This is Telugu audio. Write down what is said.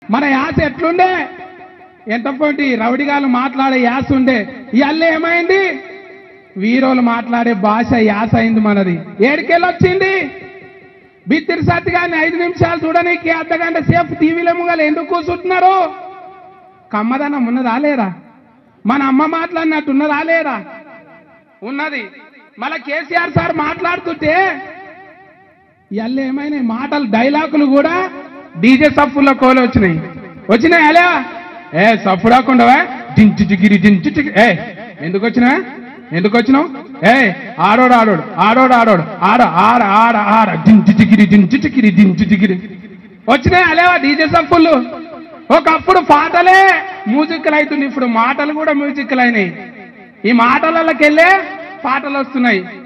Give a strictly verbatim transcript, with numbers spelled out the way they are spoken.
మన యాస ఎట్లుండే, ఎంతపోటి రౌడిగాలు మాట్లాడే యాస ఉండే, ఇవాళ ఏమైంది? వీరోలు మాట్లాడే భాష యాస అయింది మనది. ఏడికెళ్ళొచ్చింది? బిత్తిరి సత్తి గారిని ఐదు నిమిషాలు చూడనీకి అర్ధ గంట సేపు టీవీలో ముంగలు ఎందుకు కూర్చుంటున్నారు? కమ్మదనం ఉన్నదా లేరా? మన అమ్మ మాట్లాడినట్టు ఉన్నదా లేరా? ఉన్నది. మళ్ళా కేసీఆర్ సార్ మాట్లాడుతుంటే ఇవాళ ఏమైనా మాటలు డైలాగులు కూడా డీజే సఫ్ఫుల్లో కోలు వచ్చినాయి వచ్చినాయి అలా ఏ సఫ్ఫు రాకుండా జించు చిగిరి జించు చిగి ఏ ఎందుకు వచ్చినా ఎందుకు వచ్చినావు? ఏ ఆడోడు ఆడోడు ఆడోడు ఆడోడు ఆడ ఆడ ఆడ ఆడ జించు చిగిరి జించు చిగిరి జించు చిగిరి వచ్చినాయి అలేవా డీజే సఫ్ఫులు. ఒకప్పుడు పాటలే మ్యూజిక్లు అవుతుంది, ఇప్పుడు మాటలు కూడా మ్యూజిక్లు అయినాయి. ఈ మాటలకి వెళ్ళే పాటలు వస్తున్నాయి.